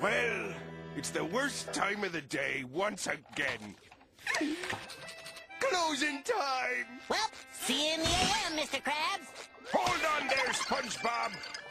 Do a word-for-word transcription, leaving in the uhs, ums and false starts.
Well, it's the worst time of the day once again. Closing time! Well, see you in the A M, Mister Krabs. Hold on there, SpongeBob!